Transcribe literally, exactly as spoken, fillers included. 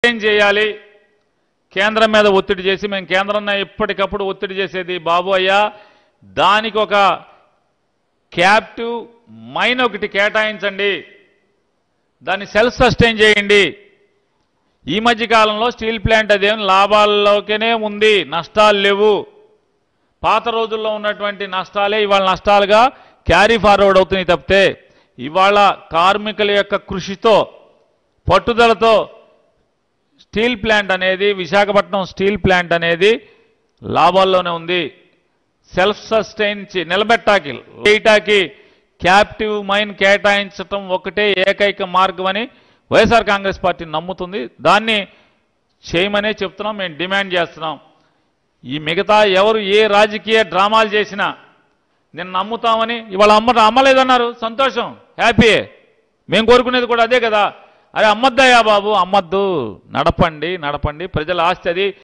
ఏం చేయాలి కేంద్రం మీద ఒత్తిడి చేసి మేము కేంద్రం ఎప్పటికప్పుడు ఒత్తిడి చేసేది బాబు అయ్యా దానికి ఒక క్యాప్టివ్ మైన్ ఒకటి కేటాయించండి దాన్ని సెల్ఫ్ సస్టైన్ చేయండి ఈ మధ్య కాలంలో స్టీల్ ప్లాంట్ అదేం లాభాల్లోనే ఉంది నష్టాలు లేవు పాత రోజుల్లో ఉన్నటువంటి నష్టాలే ఇవాళ నష్టాలుగా క్యారీ ఫార్వర్డ్ అవుతున్నాయి తప్పితే ఇవాళ కార్మికుల యొక్క కృషితో పట్టుదలతో స్టీల్ ప్లాంట్ అనేది విశాఖపట్నం స్టీల్ ప్లాంట్ అనేది లాభాల్లోనే ఉంది సెల్ఫ్ సస్టైన్ నిలబెట్టాకి ఏటాకి క్యాప్టివ్ మైన్ కేటాయించడం ఒకటే ఏకైక మార్గం అని వైఎస్ఆర్ కాంగ్రెస్ పార్టీ నమ్ముతుంది దాన్ని చేయమనే చెప్తున్నాం మేము డిమాండ్ చేస్తున్నాం ఈ మిగతా ఎవరు ఏ రాజకీయ డ్రామాలు చేసినా నేను నమ్ముతామని ఇవాళ అమ్మ అమ్మలేదన్నారు సంతోషం హ్యాపీ మేము కోరుకునేది కూడా అదే కదా అరే అమ్మద్దయ్యా బాబు అమ్మద్దు నడపండి నడపండి ప్రజల ఆస్తి అది